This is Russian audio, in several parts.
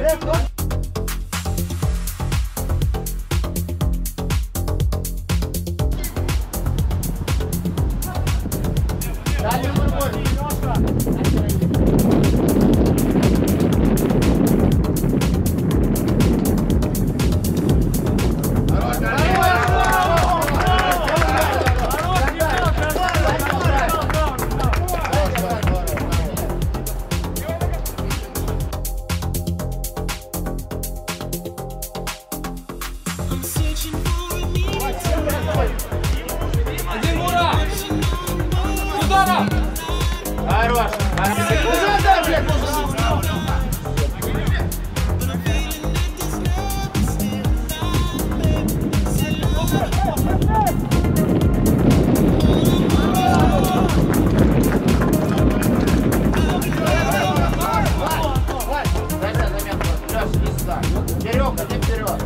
Хорош! Куда, блядь, вперед, иди вперед.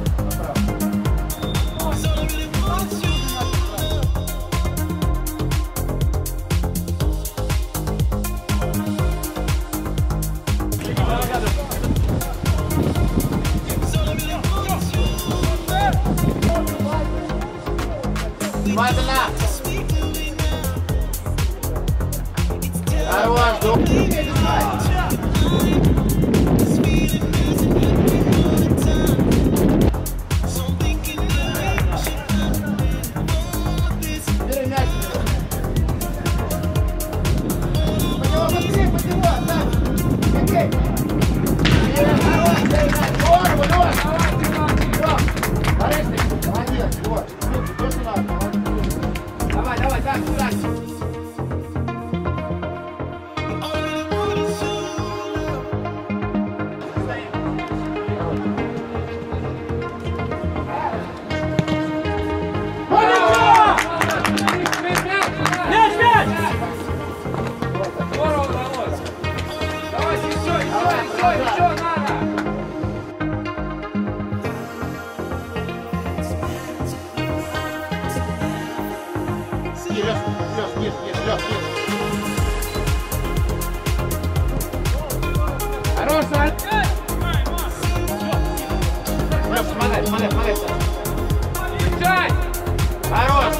Внимательно! Хорош! Давай, давай, так, так. Хорош, Сань! Лёш, помогай, помогай, помогай! Встречай! Хорош!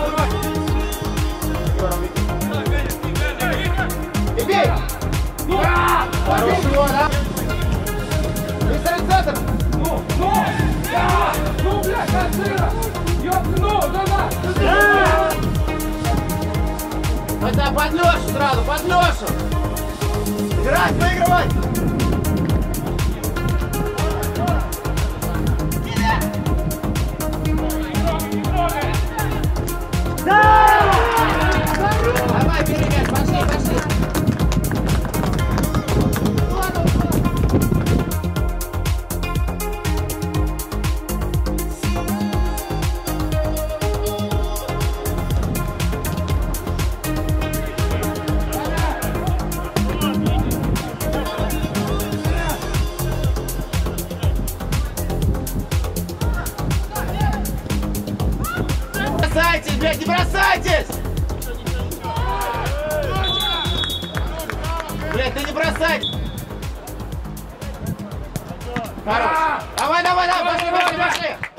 И бей! Хорош его, да? Визуализатор! Ну, блядь, отсюда! Ёпну, давай! Это под Лёшу сразу, под Лёшу! Играть, выигрывать! Давай, бери мяч, пошли, пошли! Бросайтесь, блядь, не бросайтесь! Блядь, ты не бросай! Хорош! Давай, давай, давай, пошли, пошли, пошли!